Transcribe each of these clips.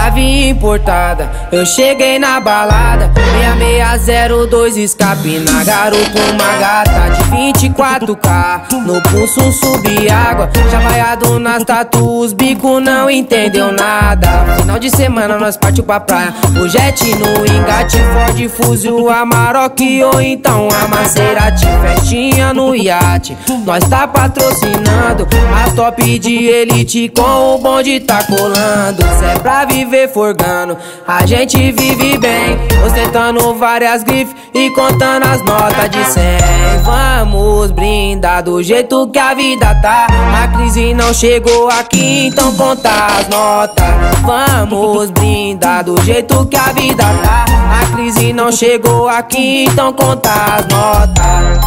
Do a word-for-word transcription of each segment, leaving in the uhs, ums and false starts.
nave importada, eu cheguei na balada seis seis zero dois escape na garupa, uma gata de vinte e quatro K. No pulso um sub-água, chavaiado nas tatuas, bico não entendeu nada. Final de semana nós partiu pra praia, o jet no engate, Ford Fuzil, Amarok ou então a Maserati. Festinha no iate, nós tá patrocinando as top de elite, com o bonde tá colando. Cê é pra viver forgando, a gente vive bem, ostentando várias grifes e contando as notas de cem. Vamos brindar do jeito que a vida tá, a crise não chegou aqui, então conta as notas. Vamos brindar do jeito que a vida tá, a crise não chegou aqui, então conta as notas.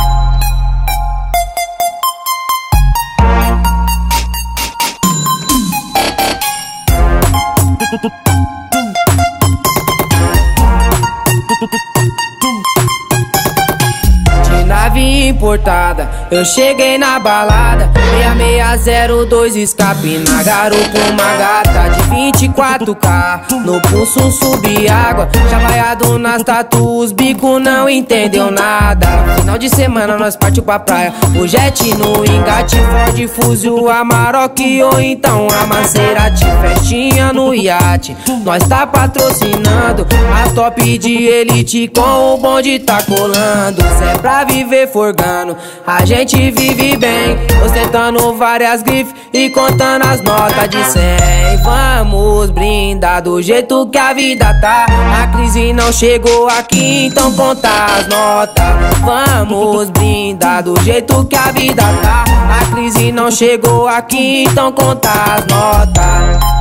De nave importada, eu cheguei na balada seis seis zero dois escape na garupa, uma gata de vinte e quatro K. No pulso um sub-água, chavaiado nas tatuas, bico não entendeu nada. Final de semana nós partiu pra praia, o jet no engate, Ford Fuzil, Amarok ou então a Maserati. Festinha no iate, nós tá patrocinando as top de elite, com o bonde tá colando. Cê é pra viver forgando, a gente vive bem, ostentando várias grifes e contando as notas de cem. Vamos brindar do jeito que a vida tá, a crise não chegou aqui, então conta as notas. Vamos brindar do jeito que a vida tá, a crise não chegou aqui, então conta as notas.